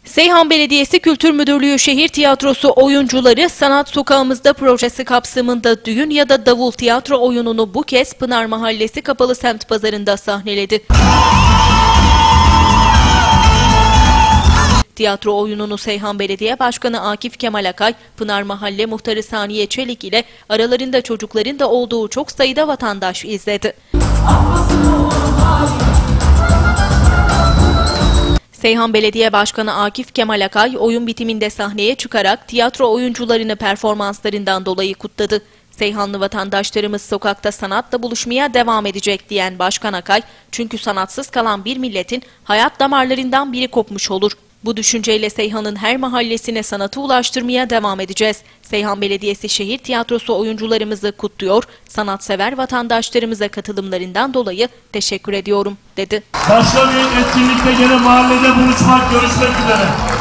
Seyhan Belediyesi Kültür Müdürlüğü Şehir Tiyatrosu oyuncuları Sanat Sokağımızda projesi kapsamında düğün ya da davul tiyatro oyununu bu kez Pınar Mahallesi Kapalı Semt Pazarı'nda sahneledi. Tiyatro oyununu Seyhan Belediye Başkanı Akif Kemal Akay, Pınar Mahalle Muhtarı Saniye Çelik ile aralarında çocukların da olduğu çok sayıda vatandaş izledi. Seyhan Belediye Başkanı Akif Kemal Akay, oyun bitiminde sahneye çıkarak tiyatro oyuncularını performanslarından dolayı kutladı. Seyhanlı vatandaşlarımız sokakta sanatla buluşmaya devam edecek diyen Başkan Akay, çünkü sanatsız kalan bir milletin hayat damarlarından biri kopmuş olur. Bu düşünceyle Seyhan'ın her mahallesine sanatı ulaştırmaya devam edeceğiz. Seyhan Belediyesi Şehir Tiyatrosu oyuncularımızı kutluyor, sanatsever vatandaşlarımıza katılımlarından dolayı teşekkür ediyorum, dedi. Başka bir etkinlikte gene mahallede buluşmak, görüşmek üzere.